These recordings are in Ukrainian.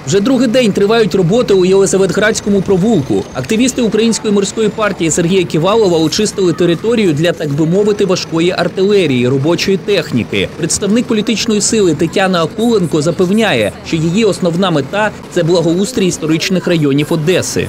Вже другий день тривають роботи у Єлисаветградському провулку. Активісти Української морської партії Сергія Ківалова очистили територію для, так би мовити, важкої артилерії, робочої техніки. Представник політичної сили Тетяна Акуленко запевняє, що її основна мета – це благоустрій історичних районів Одеси.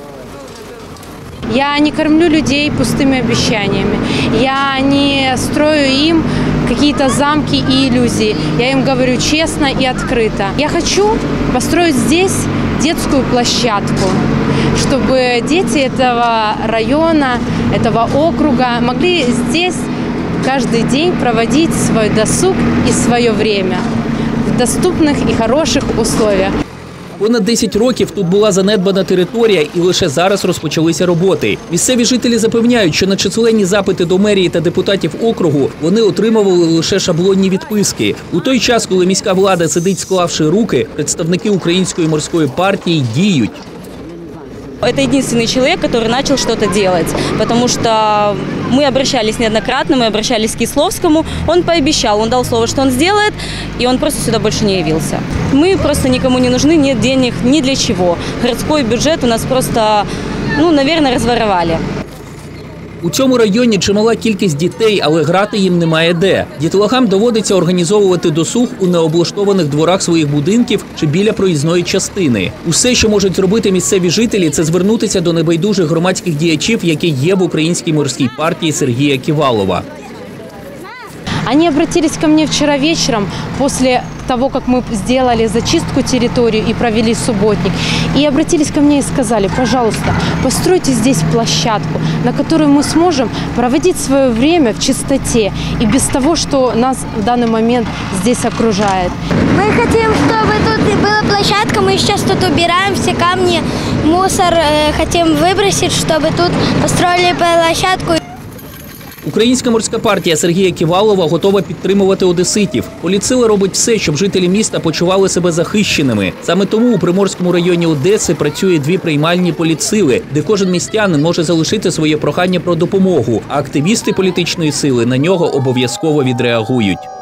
Я не кормлю людей пустыми обещаниями. Я не строю им какие-то замки и иллюзии. Я им говорю честно и открыто. Я хочу построить здесь детскую площадку, чтобы дети этого района, этого округа могли здесь каждый день проводить свой досуг и свое время в доступных и хороших условиях. Понад 10 років тут була занедбана територія і лише зараз розпочалися роботи. Місцеві жителі запевняють, що на численні запити до мерії та депутатів округу вони отримували лише шаблонні відписки. У той час, коли міська влада сидить склавши руки, представники Української морської партії діють. Это единственный человек, который начал что-то делать, потому что мы обращались неоднократно, мы обращались к Кисловскому, он пообещал, он дал слово, что он сделает, и он просто сюда больше не явился. Мы просто никому не нужны, нет денег ни для чего. Городской бюджет у нас просто, наверное, разворовали. У цьому районі чимала кількість дітей, але грати їм немає де. Дітлахам доводиться організовувати досуг у необлаштованих дворах своїх будинків чи біля проїзної частини. Усе, що можуть зробити місцеві жителі, це звернутися до небайдужих громадських діячів, які є в Українській морській партії Сергія Ківалова. Они обратились ко мне вчера вечером после того, как мы сделали зачистку территории и провели субботник. И обратились ко мне и сказали: пожалуйста, постройте здесь площадку, на которой мы сможем проводить свое время в чистоте и без того, что нас в данный момент здесь окружает. Мы хотим, чтобы тут была площадка, мы сейчас тут убираем все камни, мусор, хотим выбросить, чтобы тут построили площадку. Українська морська партія Сергія Ківалова готова підтримувати одеситів. Поліцила робить все, щоб жителі міста почували себе захищеними. Саме тому у Приморському районі Одеси працює 2 приймальні поліцили, де кожен містянин може залишити своє прохання про допомогу, а активісти політичної сили на нього обов'язково відреагують.